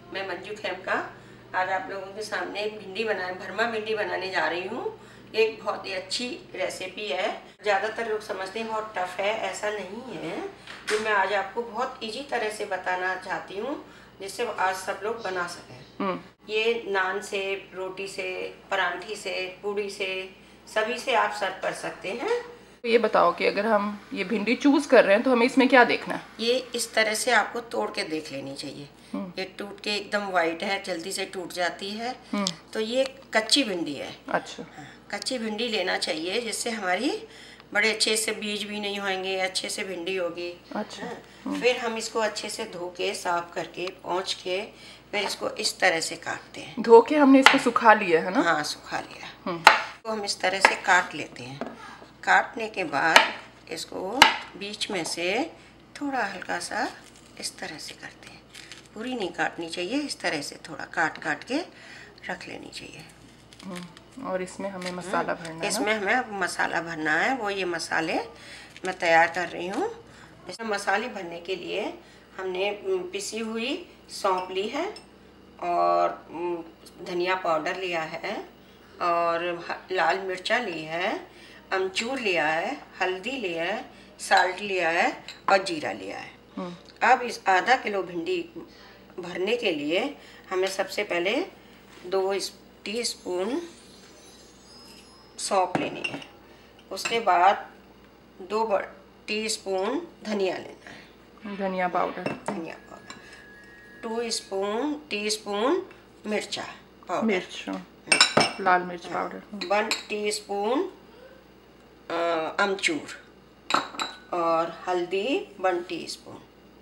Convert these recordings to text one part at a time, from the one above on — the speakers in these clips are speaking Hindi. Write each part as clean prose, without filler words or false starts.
मैं मंजू खेमका आज आप लोगों के सामने भिंडी भरमा भिंडी बनाने जा रही हूँ। एक बहुत ही अच्छी रेसिपी है। ज़्यादातर लोग समझते हैं बहुत टफ है, ऐसा नहीं है। तो मैं आज आपको बहुत इजी तरह से बताना चाहती हूँ जिससे आज सब लोग बना सकें। ये नान से, रोटी से, परांठी से, पूड़ी से, सभी से आप सर्व कर सकते हैं। ये बताओ कि अगर हम ये भिंडी चूज कर रहे हैं तो हमें इसमें क्या देखना है? ये इस तरह से आपको तोड़ के देख लेनी चाहिए। ये टूट के एकदम वाइट है, जल्दी से टूट जाती है। तो ये कच्ची भिंडी है। अच्छा। हाँ, कच्ची भिंडी लेना चाहिए जिससे हमारी बड़े अच्छे से बीज भी नहीं होंगे, अच्छे से भिंडी होगी। अच्छा। फिर हम इसको अच्छे से धो के, साफ करके, पोंछ के फिर इसको इस तरह से काटते हैं। धो के हमने इसको सुखा लिया है ना? हाँ, सुखा लिया। तो हम इस तरह से काट लेते हैं। काटने के बाद इसको बीच में से थोड़ा हल्का सा इस तरह से करते हैं। पूरी नहीं काटनी चाहिए, इस तरह से थोड़ा काट के रख लेनी चाहिए। और इसमें हमें मसाला भरना है। इसमें हमें मसाला भरना है। वो ये मसाले मैं तैयार कर रही हूँ। इसमें मसाले भरने के लिए हमने पिसी हुई सौंफ ली है और धनिया पाउडर लिया है और लाल मिर्चा ली है, अमचूर लिया है, हल्दी लिया है, साल्ट लिया है और जीरा लिया है। अब इस आधा किलो भिंडी भरने के लिए हमें सबसे पहले 2 टीस्पून सौंफ लेनी है। उसके बाद 2 टीस्पून धनिया लेना है, धनिया पाउडर, 2 टीस्पून मिर्चा पाउडर, लाल मिर्च पाउडर, 1 टीस्पून अमचूर और हल्दी 1 टीस्पून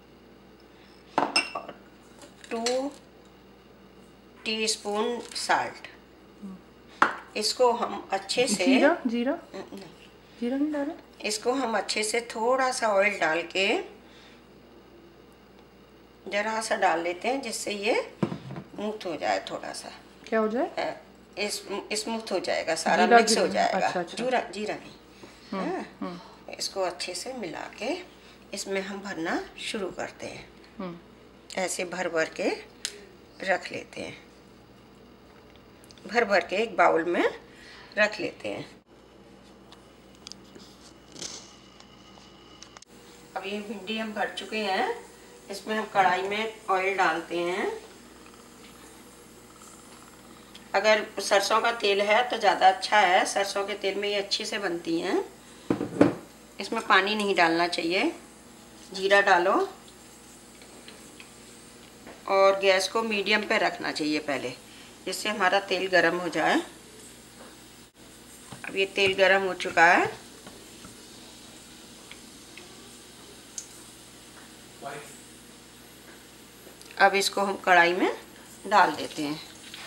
और 2 टीस्पून साल्ट। इसको हम अच्छे से जीरा नहीं डालें। इसको हम अच्छे से थोड़ा सा ऑयल डाल के जरा सा डाल लेते हैं जिससे ये स्मूथ हो जाए। थोड़ा सा क्या हो जाए? स्मूथ हो जाएगा, सारा मिक्स हो जाएगा। अच्छा। जीरा नहीं। इसको अच्छे से मिला के इसमें हम भरना शुरू करते हैं। ऐसे भर के रख लेते हैं। भर के एक बाउल में रख लेते हैं। अब ये भिंडी हम भर चुके हैं। इसमें हम कढ़ाई में ऑयल डालते हैं। अगर सरसों का तेल है तो ज़्यादा अच्छा है। सरसों के तेल में ये अच्छी से बनती हैं। इसमें पानी नहीं डालना चाहिए। जीरा डालो और गैस को मीडियम पे रखना चाहिए पहले, जिससे हमारा तेल गरम हो जाए। अब ये तेल गरम हो चुका है। अब इसको हम कढ़ाई में डाल देते हैं।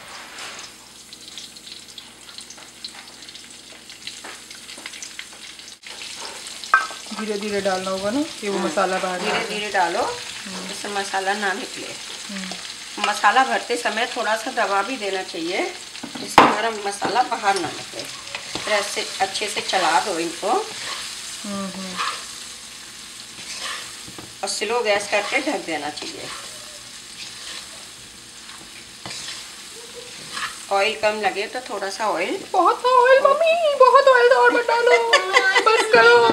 धीरे धीरे डालना होगा ना कि वो मसाला बाहर। धीरे धीरे डालो जिससे मसाला ना निकले। मसाला भरते समय थोड़ा सा दबा भी देना चाहिए जिससे हमारा मसाला बाहर ना निकले। फिर ऐसे अच्छे से चला दो इनको और स्लो गैस करके ढक देना चाहिए। ऑयल कम लगे तो थोड़ा सा ऑयल। बहुत ऑयल मम्मी, बहुत ऑयल और मत डालो। बस करो।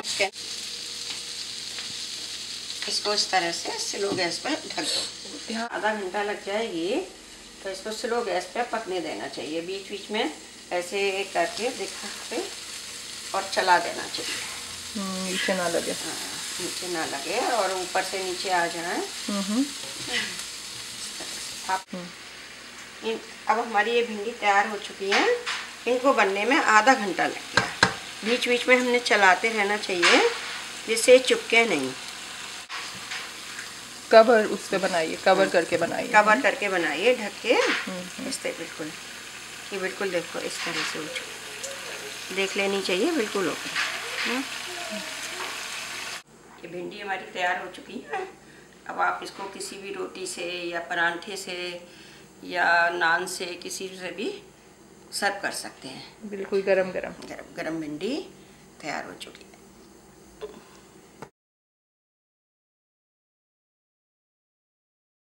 इसको इस तरह से स्लो गैस पे ढक दो। आधा घंटा लग जाएगी तो इसको स्लो गैस पे पकने देना चाहिए। बीच बीच में ऐसे करके दिखा के और चला देना चाहिए। नीचे ना लगे। हाँ, नीचे ना लगे और ऊपर से नीचे आ जाए। अब हमारी ये भिंडी तैयार हो चुकी है। इनको बनने में आधा घंटा लग गया। बीच बीच में हमने चलाते रहना चाहिए जिससे चुपके नहीं। कवर उस पे बनाइए, कवर करके बनाइए। कवर करके बनाइए, ढक के। इस तरह बिल्कुल, ये बिल्कुल देखो इस तरह से हो देख लेनी चाहिए। बिल्कुल ओके। ये भिंडी हमारी तैयार हो चुकी है। अब आप इसको किसी भी रोटी से या परांठे से या नान से किसी से भी सर्व कर सकते हैं। बिल्कुल गरम गरम भिंडी तैयार हो चुकी है।